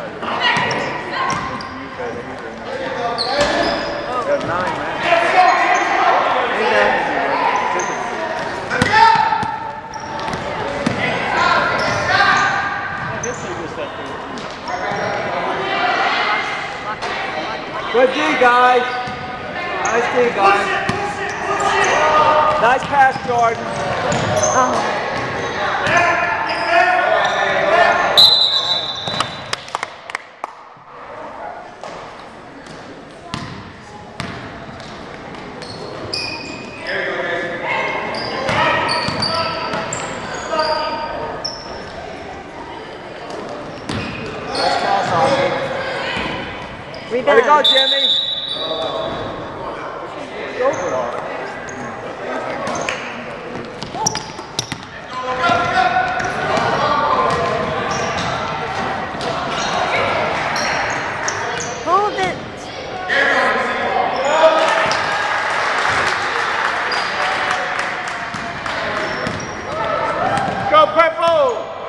Got 9, man. Good D, guys. Nice D, guys. Nice pass, Jordan. Oh. There you go, Jimmy. Hold it. Go, Purple.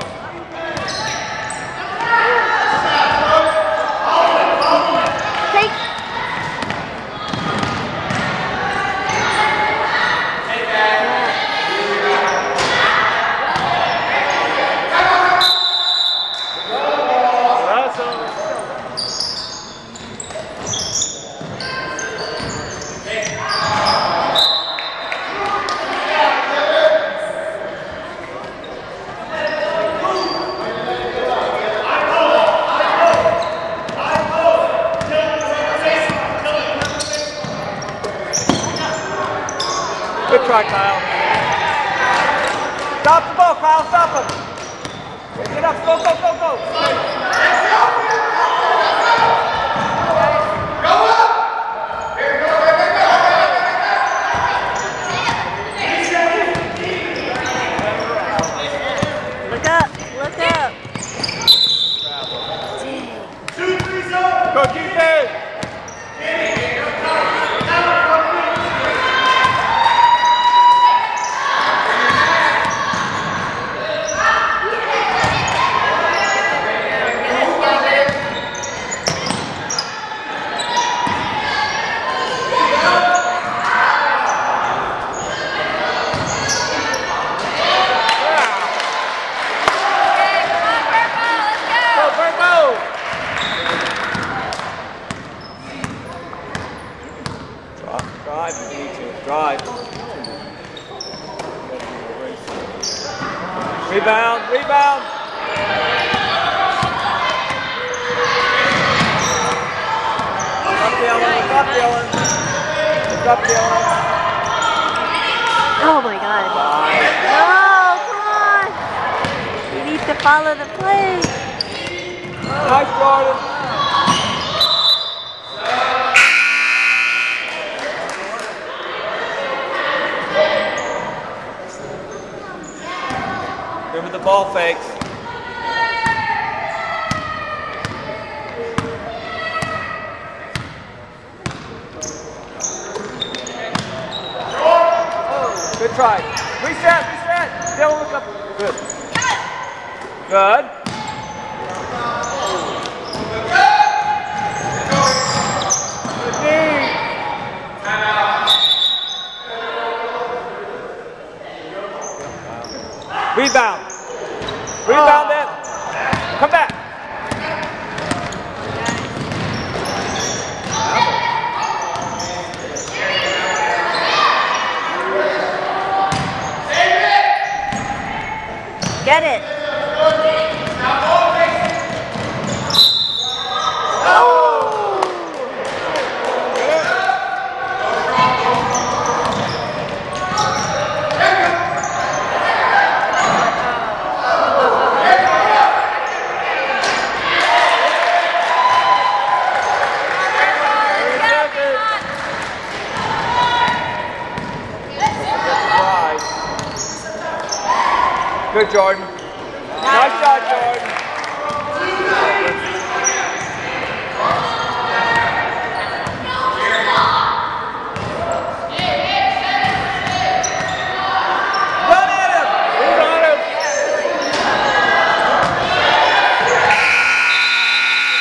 Good try, Kyle. Stop the ball, Kyle. Stop him. Get up. Go, go, go, go. Go up. Here, go, go, go, go. Look up. Look up. 2-3 zone. Go defense. Drive. Rebound, rebound. Stop yelling, stop yelling. Stop yelling. Oh my God. Oh, come on. You need to follow the play. Nice, Jordan. Remember the ball fakes. Good try. Reset, reset. Still look up. Good. Good. Rebound. Rebound then. Come back. Get it. Good, Jordan. Nice shot, Jordan. Run at him. Run at him.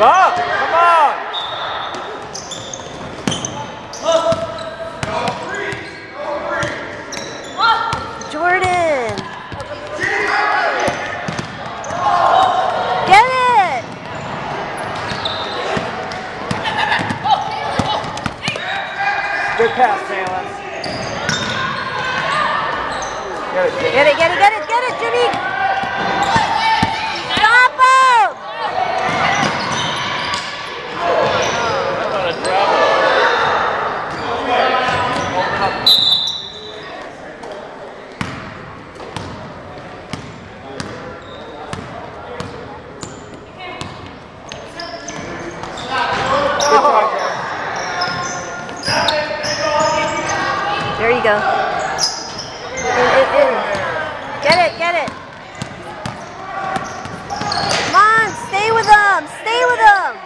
Up! Come on! Jordan! Get it! Good pass, Jalen. Get it, Get it, get it, get it, get it, Jimmy! Stop him! That's on a travel. There you go. In. Get it, get it. Come on, stay with them, stay with them.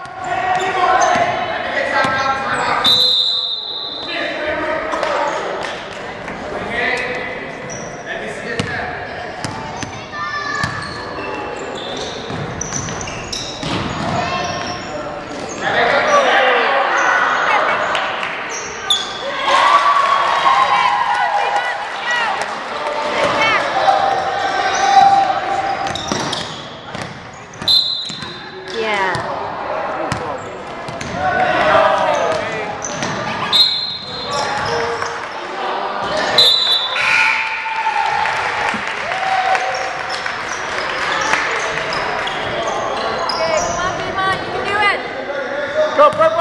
Go, purple!